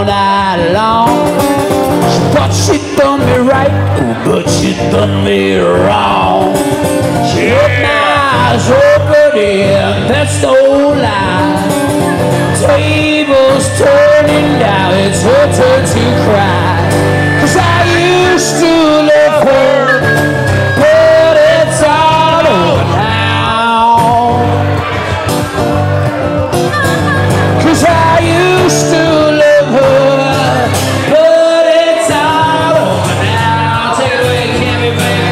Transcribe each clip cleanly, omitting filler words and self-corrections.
night long. She thought she done me right, oh, but she done me wrong. She had my eyes open, yeah, that's no lie. Tables turning now, it's her turn to cry. 'Cause I used to love her, but it's all over now. 'Cause I used to love her, but it's all over now. Take it away, Cammy, baby.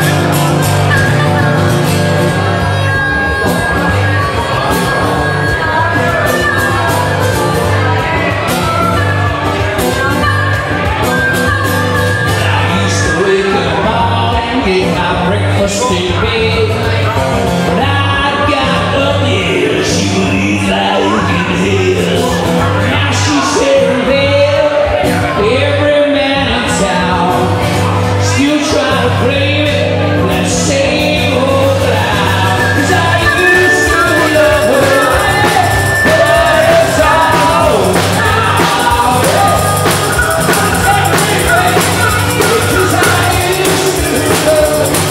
Get my breakfast in bed. When I got up, yeah, she was like in hell. Now she's sitting there, every man in town still trying to blame it, that same old clown. 'Cause I used to love her, but it's all now. 'Cause I used to love her.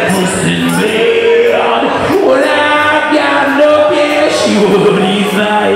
When I got up, yeah, she would eat my